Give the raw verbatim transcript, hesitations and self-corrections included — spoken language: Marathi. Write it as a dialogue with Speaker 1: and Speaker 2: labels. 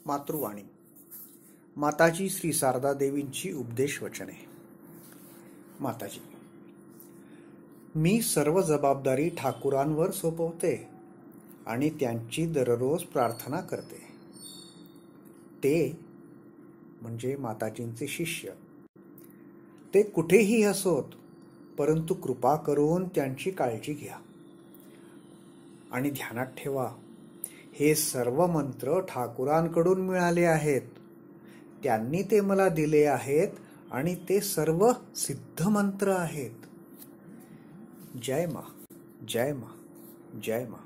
Speaker 1: मातृवाणी माताजी श्री शारदा देवींची उपदेश वचने. माताजी, मी सर्व जबाबदारी ठाकुरांवर सोपवते आणि त्यांची दररोज प्रार्थना करते. ते म्हणजे माताजींचे शिष्य. ते कुठेही असोत, परंतु कृपा करून त्यांची काळजी घ्या. आणि ध्यानात ठेवा, हे सर्व मंत्र ठाकुरांकडून मिळाले आहेत. त्यांनी ते मला दिले आहेत आणि ते सर्व सिद्ध मंत्र आहेत. जय मा, जय मा, जय मा.